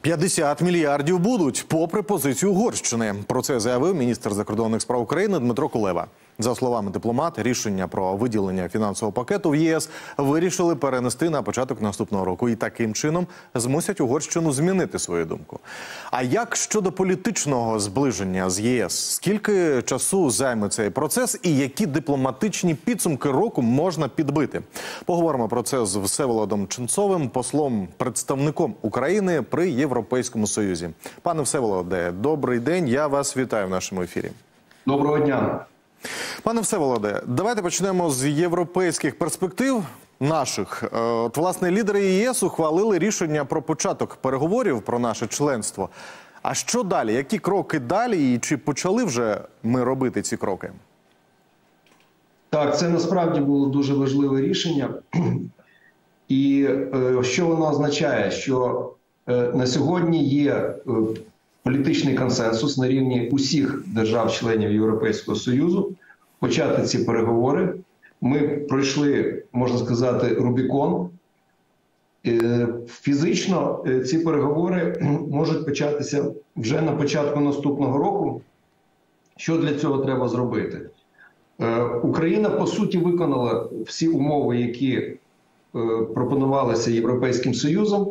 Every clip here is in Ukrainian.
50 мільярдів будуть, попри позицію Угорщини. Про це заявив міністр закордонних справ України Дмитро Кулеба. За словами дипломата, рішення про виділення фінансового пакету в ЄС вирішили перенести на початок наступного року. І таким чином змусять Угорщину змінити свою думку. А як щодо політичного зближення з ЄС? Скільки часу займе цей процес і які дипломатичні підсумки року можна підбити? Поговоримо про це з Всеволодом Ченцовим, послом-представником України при Європейському Союзі. Пане Всеволоде, добрий день, я вас вітаю в нашому ефірі. Доброго дня. Пане Всеволоде, давайте почнемо з європейських перспектив наших. От, власне, лідери ЄС ухвалили рішення про початок переговорів про наше членство. А що далі? Які кроки далі і чи почали вже ми робити ці кроки? Так, це насправді було дуже важливе рішення. І що воно означає? Що на сьогодні є політичний консенсус на рівні усіх держав-членів Європейського Союзу почати ці переговори. Ми пройшли, можна сказати, Рубікон. Фізично ці переговори можуть початися вже на початку наступного року. Що для цього треба зробити? Україна, по суті, виконала всі умови, які пропонувалися Європейським Союзом.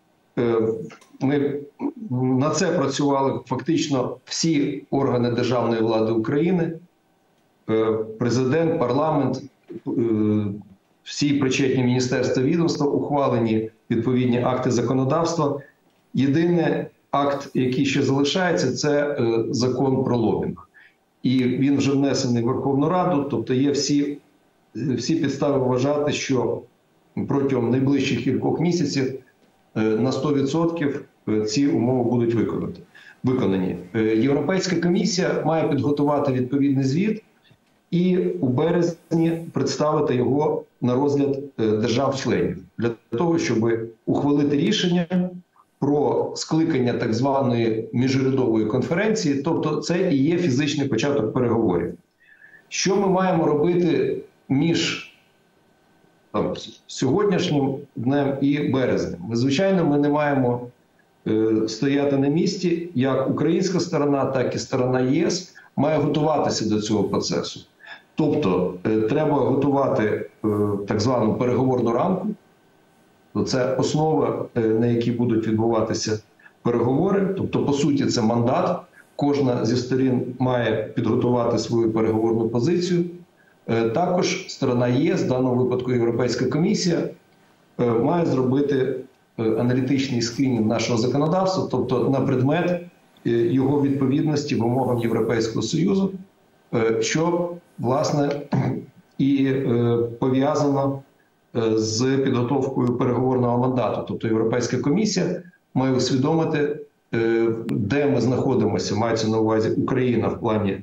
Ми на це працювали фактично всі органи державної влади України, президент, парламент, всі причетні міністерства, відомства, ухвалені відповідні акти законодавства. Єдиний акт, який ще залишається, це закон про лобінг. І він вже внесений в Верховну Раду, тобто є всі підстави вважати, що протягом найближчих кількох місяців на 100% ці умови будуть виконані. Європейська комісія має підготувати відповідний звіт і у березні представити його на розгляд держав-членів для того, щоб ухвалити рішення про скликання так званої міжурядової конференції, тобто це і є фізичний початок переговорів. Що ми маємо робити між сьогоднішнім днем і березнем? Звичайно, ми не маємо стояти на місці. Як українська сторона, так і сторона ЄС має готуватися до цього процесу. Тобто, треба готувати так звану переговорну рамку. Це основа, на якій будуть відбуватися переговори. Тобто, по суті, це мандат. Кожна зі сторін має підготувати свою переговорну позицію. Також сторона ЄС, в даному випадку Європейська комісія, має зробити аналітичний скринінг нашого законодавства, тобто на предмет його відповідності вимогам Європейського Союзу, що, власне, і пов'язано з підготовкою переговорного мандату. Тобто Європейська комісія має усвідомити, де ми знаходимося, мається на увазі Україна в плані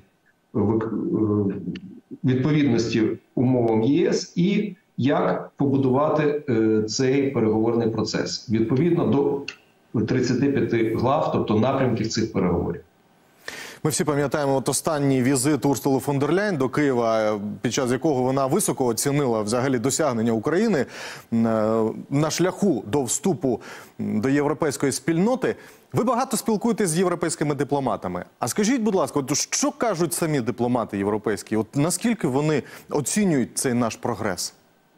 відповідності умовам ЄС і як побудувати цей переговорний процес відповідно до 35 глав, тобто напрямків цих переговорів. Ми всі пам'ятаємо останній візит Урсули фон дер Ляйн до Києва, під час якого вона високо оцінила взагалі досягнення України на шляху до вступу до європейської спільноти. Ви багато спілкуєтесь з європейськими дипломатами. А скажіть, будь ласка, от що кажуть самі дипломати європейські? От наскільки вони оцінюють цей наш прогрес?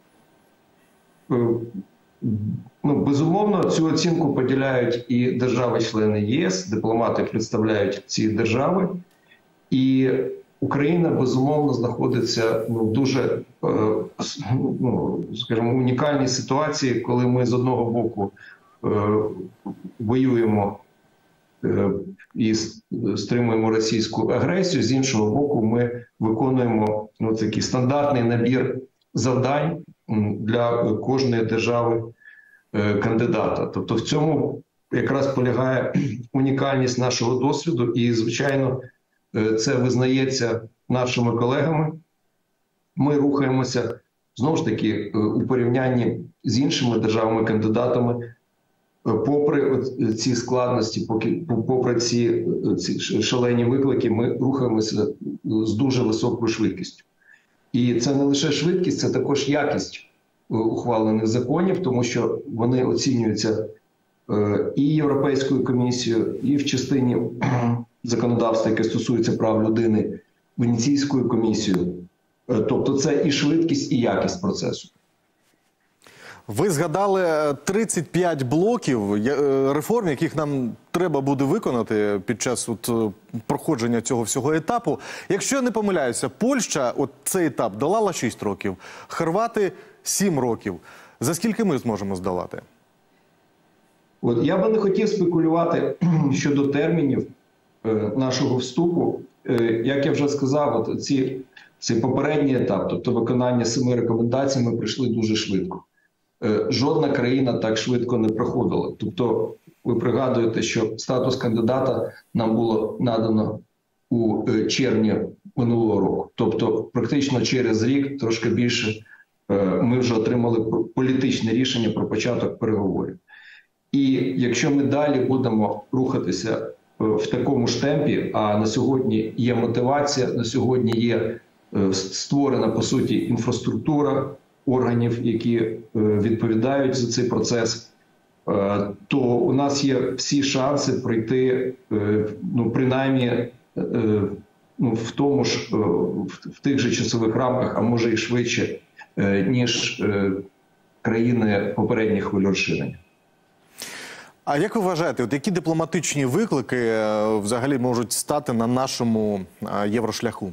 Безумовно, цю оцінку поділяють і держави-члени єС, дипломати представляють ці держави. І Україна, безумовно, знаходиться в дуже, скажімо, унікальній ситуації, коли ми з одного боку воюємо і стримуємо російську агресію, з іншого боку ми виконуємо такий стандартний набір завдань для кожної держави кандидата. Тобто в цьому якраз полягає унікальність нашого досвіду і, звичайно, це визнається нашими колегами. Ми рухаємося, знову ж таки, у порівнянні з іншими державами-кандидатами, попри ці складності, попри ці шалені виклики, ми рухаємося з дуже високою швидкістю. І це не лише швидкість, це також якість ухвалених законів, тому що вони оцінюються і Європейською комісією, і в частині законодавства, яке стосується прав людини, Венеційською комісією. Тобто це і швидкість, і якість процесу. Ви згадали 35 блоків реформ, яких нам треба буде виконати під час проходження цього всього етапу. Якщо я не помиляюся, Польща цей етап долала 6 років, хорвати – 7 років. За скільки ми зможемо здолати? Я би не хотів спекулювати щодо термінів нашого вступу. Як я вже сказав, цей попередній етап, тобто виконання 7 рекомендацій, ми пройшли дуже швидко. Жодна країна так швидко не проходила. Тобто, ви пригадуєте, що статус кандидата нам було надано у червні минулого року. Тобто, практично через рік, трошки більше, ми вже отримали політичне рішення про початок переговорів. І якщо ми далі будемо рухатися в такому ж темпі, а на сьогодні є мотивація, на сьогодні є створена, по суті, інфраструктура органів, які відповідають за цей процес, то у нас є всі шанси пройти, принаймні, в тому ж, в тих же часових рамках, а може і швидше, ніж країни попередніх хвиль розширення. А як ви вважаєте, які дипломатичні виклики взагалі можуть стати на нашому єврошляху?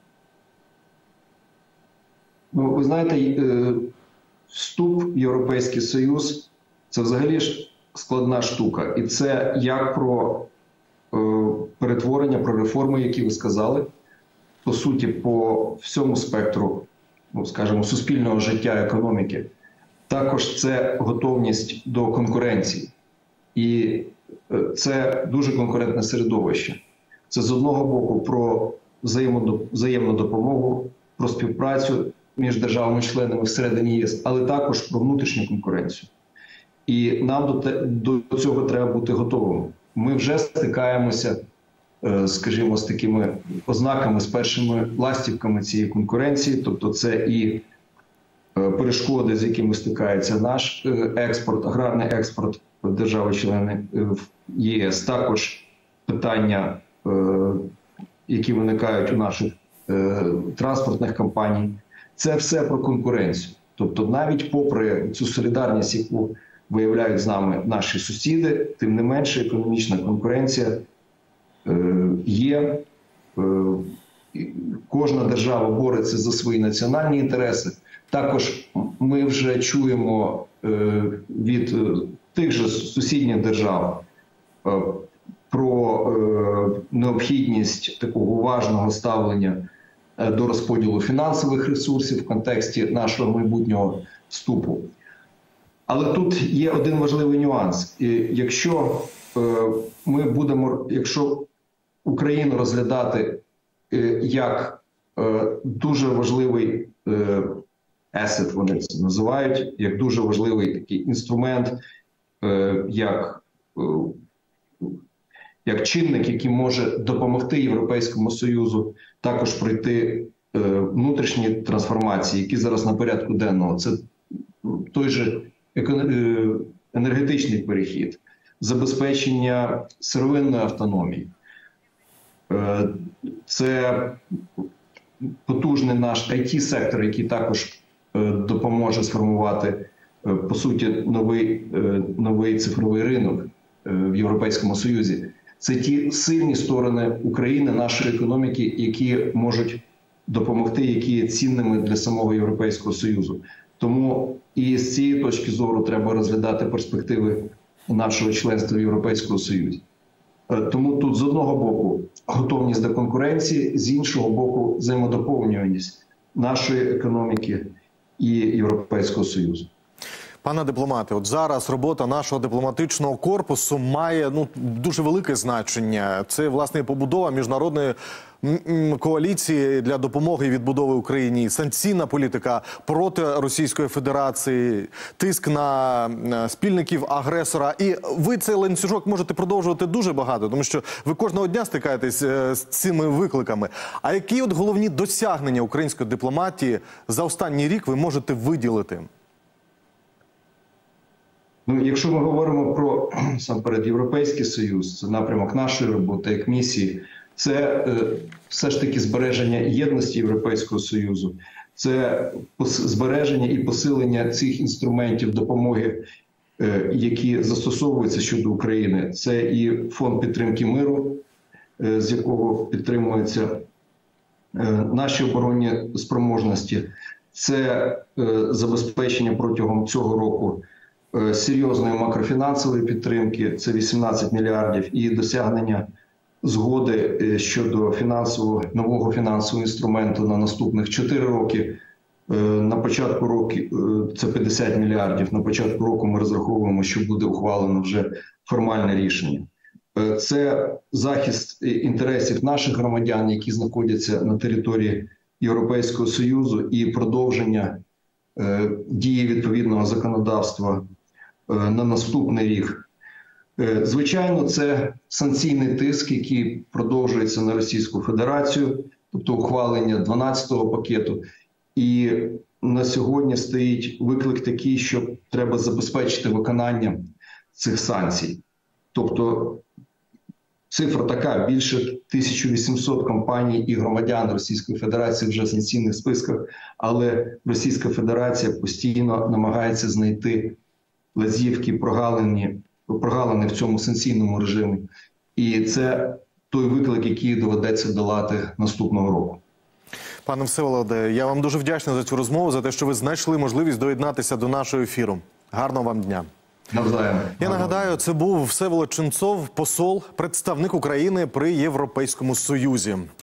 Ви знаєте, вступ в Європейський Союз – це взагалі ж складна штука. І це як про перетворення, про реформи, які ви сказали, по суті, по всьому спектру, скажімо, суспільного життя, економіки. Також це готовність до конкуренції. І це дуже конкурентне середовище. Це з одного боку про взаємну допомогу, про співпрацю між державами-членами всередині ЄС, але також про внутрішню конкуренцію. І нам до цього треба бути готовими. Ми вже стикаємося, скажімо, з такими ознаками, з першими ластівками цієї конкуренції. Тобто це і перешкоди, з якими стикається наш експорт, аграрний експорт держави-члени ЄС. Також питання, які виникають у наших транспортних компаній. Це все про конкуренцію. Тобто навіть попри цю солідарність, яку виявляють з нами наші сусіди, тим не менше економічна конкуренція є. Кожна держава бореться за свої національні інтереси. Також ми вже чуємо від тих же сусідніх держав про необхідність такого уважного ставлення до розподілу фінансових ресурсів в контексті нашого майбутнього вступу. Але тут є один важливий нюанс. Якщо якщо Україну розглядати як дуже важливий asset, вони це називають, як дуже важливий такий інструмент, як чинник, який може допомогти Європейському Союзу також пройти внутрішні трансформації, які зараз на порядку денного. Це той же енергетичний перехід, забезпечення сировинної автономії. Це потужний наш IT-сектор, який також допоможе сформувати, по суті, новий цифровий ринок в Європейському Союзі. Це ті сильні сторони України, нашої економіки, які можуть допомогти, які є цінними для самого Європейського Союзу. Тому і з цієї точки зору треба розглядати перспективи нашого членства в Європейському Союзі. Тому тут з одного боку готовність до конкуренції, з іншого боку взаємодоповнюваність нашої економіки і Європейського Союзу. Пане дипломате, от зараз робота нашого дипломатичного корпусу має дуже велике значення. Це, власне, побудова міжнародної коаліції для допомоги і відбудови Україні, санкційна політика проти Російської Федерації, тиск на спільників агресора. І ви цей ланцюжок можете продовжувати дуже багато, тому що ви кожного дня стикаєтесь з цими викликами. А які от головні досягнення української дипломатії за останній рік ви можете виділити? Ну, якщо ми говоримо про насамперед Європейський Союз, це напрямок нашої роботи як місії, це все ж таки збереження єдності Європейського Союзу, це збереження і посилення цих інструментів допомоги, які застосовуються щодо України. Це і фонд підтримки миру, з якого підтримуються наші оборонні спроможності, це забезпечення протягом цього року серйозної макрофінансової підтримки, це 18 мільярдів, і досягнення згоди щодо нового фінансового інструменту на наступних 4 роки. На початку року це 50 мільярдів. На початку року ми розраховуємо, що буде ухвалено вже формальне рішення. Це захист інтересів наших громадян, які знаходяться на території Європейського Союзу, і продовження дії відповідного законодавства на наступний рік. Звичайно, це санкційний тиск, який продовжується на Російську Федерацію, тобто ухвалення 12-го пакету. І на сьогодні стоїть виклик такий, що треба забезпечити виконання цих санкцій. Тобто цифра така: більше 1800 компаній і громадян Російської Федерації вже в санкційних списках, але Російська Федерація постійно намагається знайти лазівки, прогалини в цьому санкційному режимі. І це той виклик, який доведеться долати наступного року. Пане Всеволоде, я вам дуже вдячний за цю розмову, за те, що ви знайшли можливість доєднатися до нашого ефіру. Гарного вам дня. Навзаєм. Я нагадаю, це був Всеволод Чинцов, посол, представник України при Європейському Союзі.